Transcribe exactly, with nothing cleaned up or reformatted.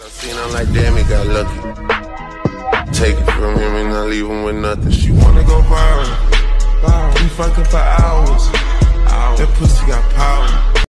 seen her like, damn, he got lucky. Take it from him and not leave him with nothing. She wanna go viral. We fucking for hours. That pussy got power.